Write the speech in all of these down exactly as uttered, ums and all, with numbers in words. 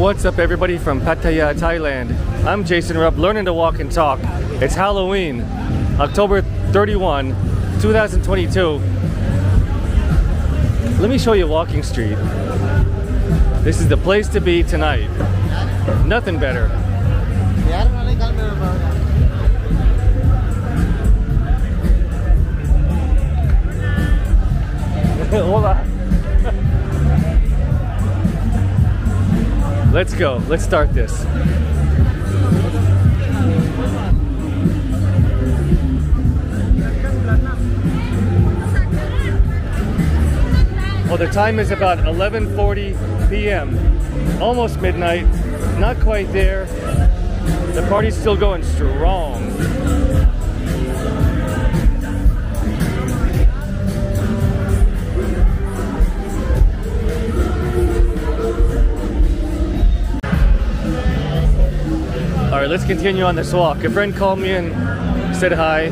What's up everybody from Pattaya, Thailand? I'm Jason Rupp, learning to walk and talk. It's Halloween, October thirty-first, two thousand twenty-two. Let me show you Walking Street. This is the place to be tonight. Nothing better. Hola. Let's go. Let's start this. Well, the time is about eleven forty p m Almost midnight. Not quite there. The party's still going strong. All right, let's continue on this walk. A friend called me and said hi.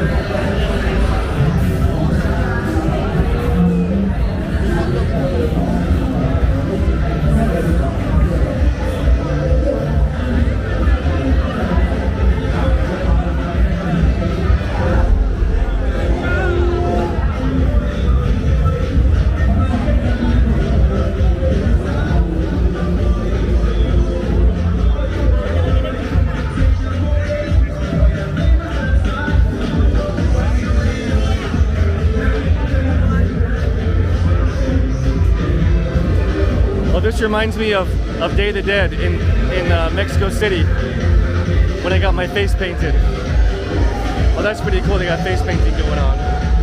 This reminds me of, of Day of the Dead in, in uh, Mexico City when I got my face painted. Oh, that's pretty cool, they got face painting going on.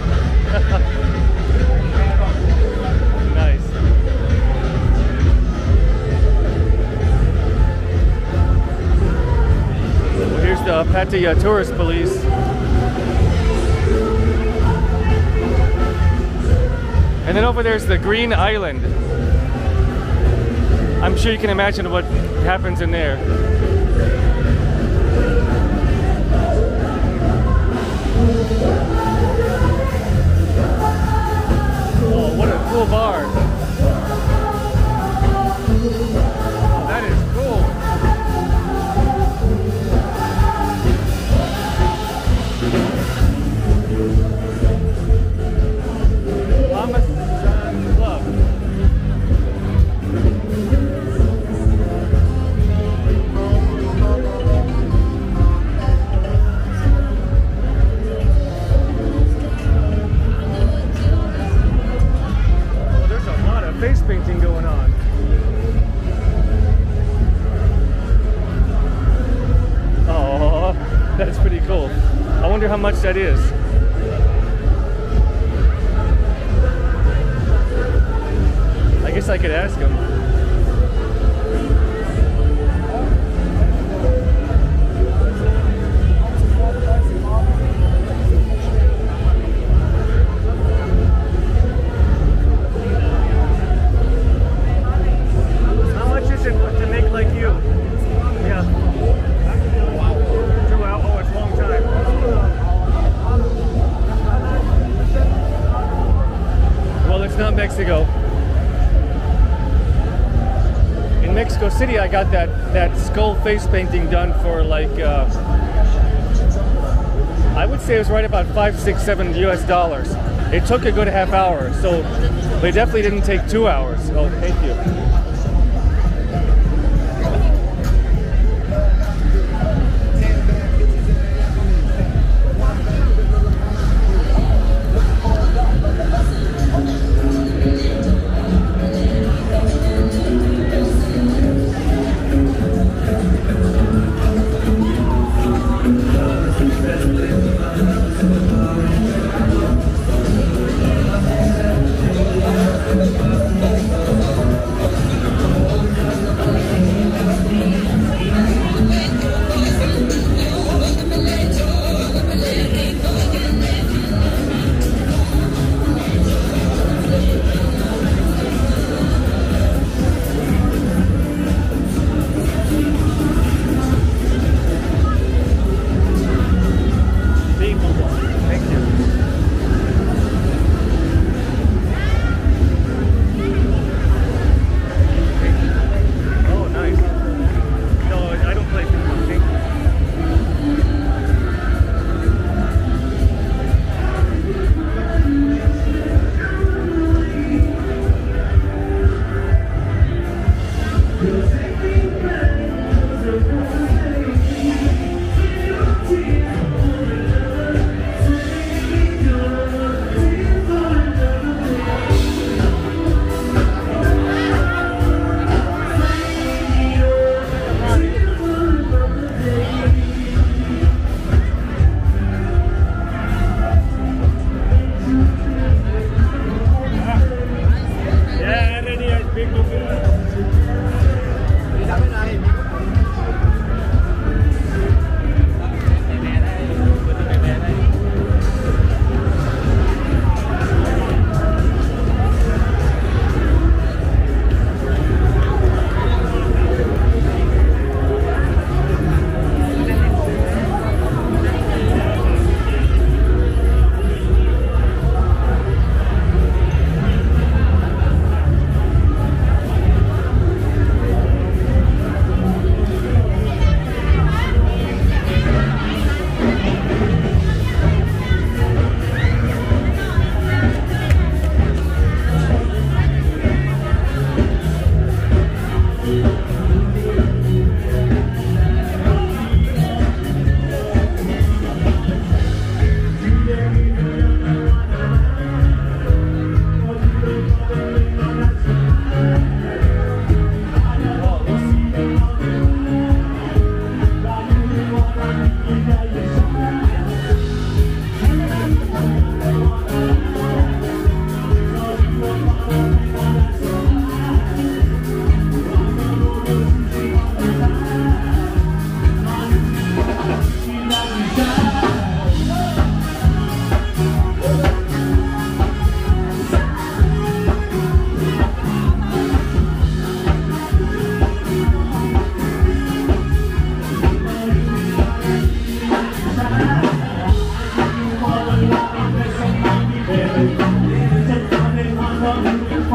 Nice. Well, here's the Pattaya Tourist Police. And then over there's the Green Island. I'm sure you can imagine what happens in there. Oh, what a cool bar. Oh, that is cool. Mamasan Club. Face painting going on. Oh, that's pretty cool. I wonder how much that is. I guess I could ask him. Mexico. In Mexico City, I got that that skull face painting done for like uh, I would say it was right about five, six, seven U S dollars. It took a good half hour, so but it definitely didn't take two hours. Oh, thank you.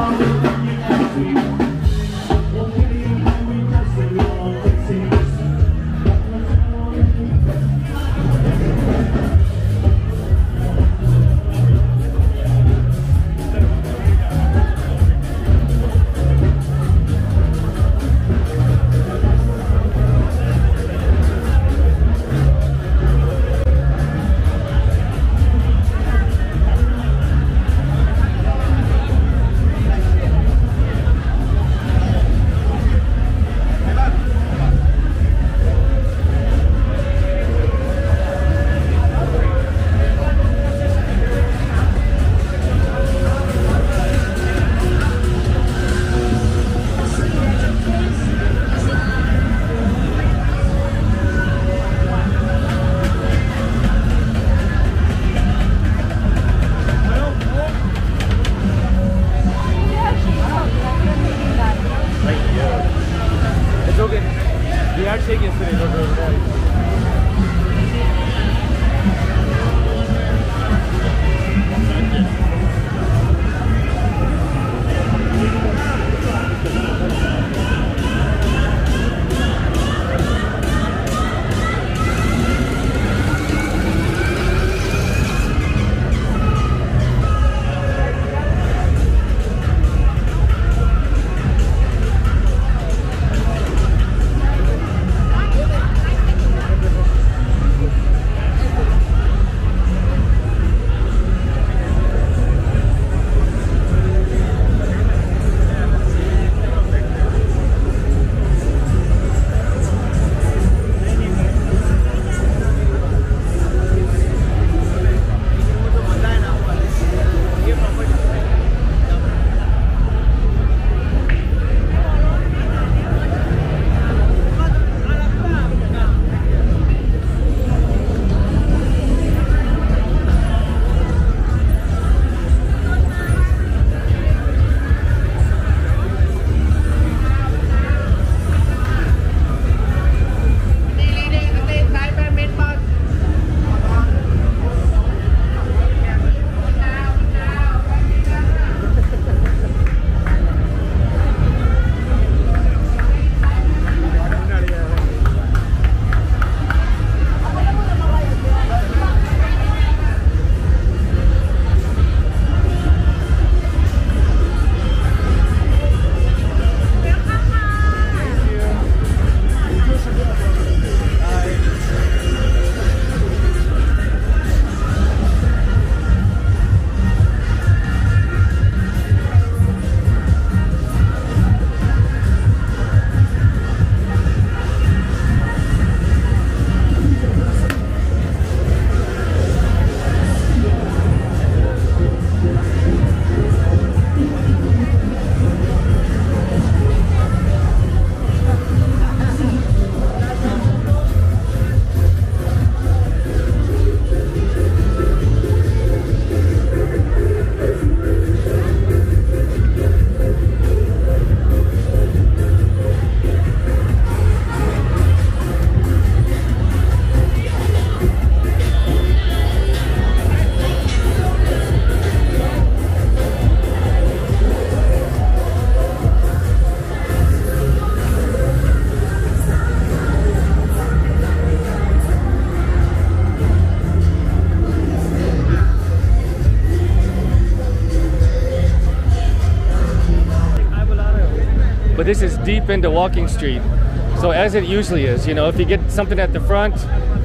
but this is deep into Walking Street. So as it usually is, you know, if you get something at the front,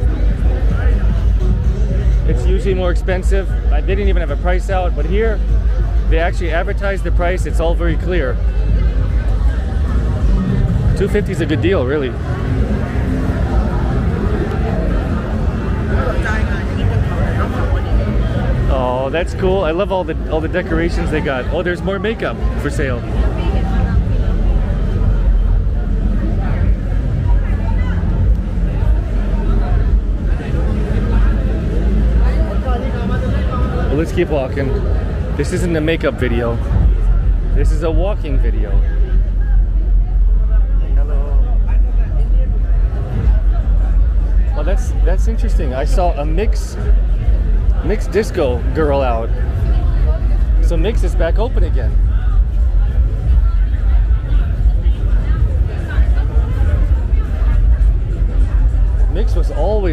it's usually more expensive. They didn't even have a price out, but here they actually advertise the price. It's all very clear. two fifty is a good deal, really. Oh, that's cool. I love all the all the decorations they got. Oh, there's more makeup for sale. Well, let's keep walking. This isn't a makeup video. This is a walking video. Hello. Well, that's that's interesting. I saw a mix mixed disco girl out. So Mix is back open again.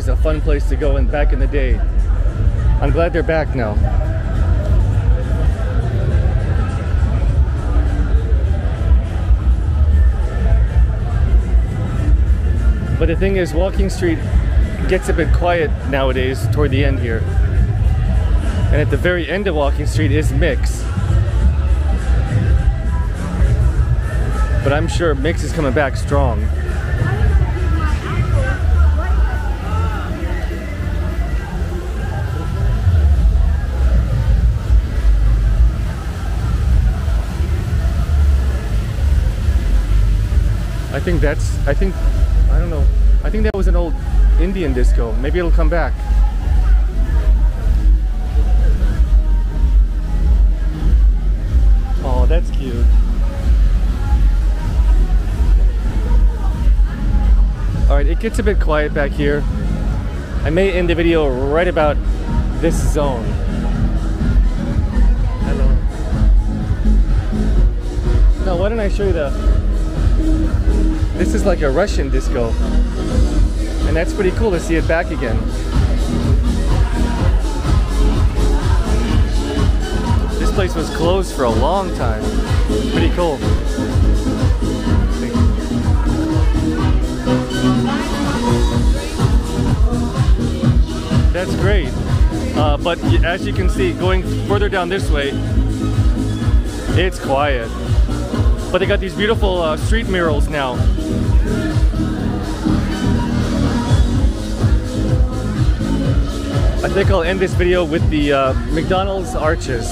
was a fun place to go in back in the day. I'm glad they're back now. But the thing is, Walking Street gets a bit quiet nowadays toward the end here. And at the very end of Walking Street is Mix. But I'm sure Mix is coming back strong. I think that's, I think, I don't know, I think that was an old Indian disco. Maybe it'll come back. Oh, that's cute. Alright, it gets a bit quiet back here. I may end the video right about this zone. Hello. Now, why don't I show you the... This is like a Russian disco. And that's pretty cool to see it back again. This place was closed for a long time. Pretty cool. That's great. Uh, but as you can see, going further down this way, it's quiet. But they got these beautiful uh, street murals now. I think I'll end this video with the uh, McDonald's arches.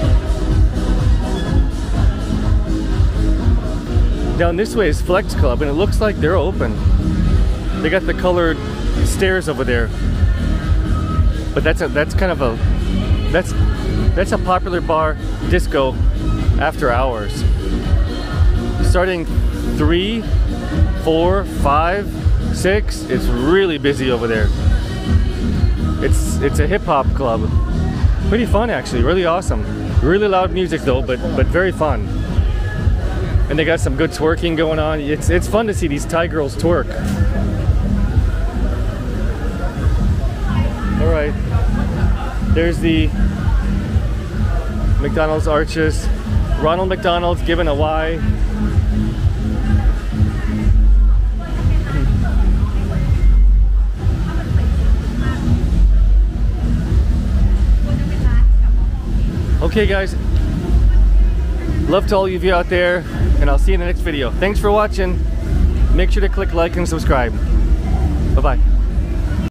Down this way is Flex Club, and it looks like they're open. They got the colored stairs over there. But that's a that's kind of a that's that's a popular bar disco after hours. Starting three, four, five, six, it's really busy over there. It's it's a hip hop club. Pretty fun actually, really awesome. Really loud music though, but but very fun. And they got some good twerking going on. It's it's fun to see these Thai girls twerk. All right, there's the McDonald's arches. Ronald McDonald's given a Y. Okay guys, love to all of you out there, and I'll see you in the next video. Thanks for watching. Make sure to click like and subscribe. Bye-bye.